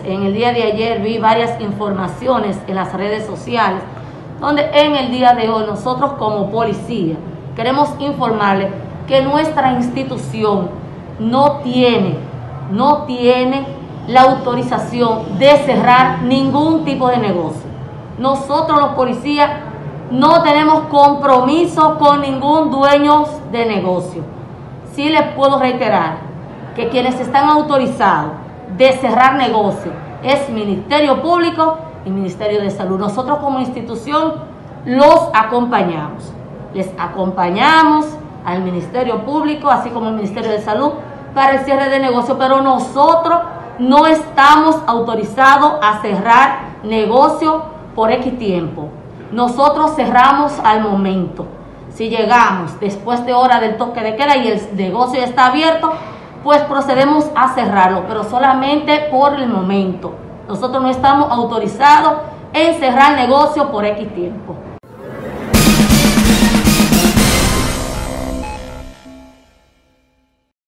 en el día de ayer vi varias informaciones en las redes sociales, donde en el día de hoy nosotros como policía queremos informarles que nuestra institución no tiene la autorización de cerrar ningún tipo de negocio. Nosotros los policías no tenemos compromiso con ningún dueño de negocio. Sí les puedo reiterar que quienes están autorizados de cerrar negocio es Ministerio Público y Ministerio de Salud. Nosotros como institución los acompañamos. Les acompañamos al Ministerio Público, así como al Ministerio de Salud, para el cierre de negocio, pero nosotros no estamos autorizados a cerrar negocio por X tiempo. Nosotros cerramos al momento. Si llegamos después de hora del toque de queda y el negocio está abierto, pues procedemos a cerrarlo, pero solamente por el momento. Nosotros no estamos autorizados en cerrar negocio por X tiempo.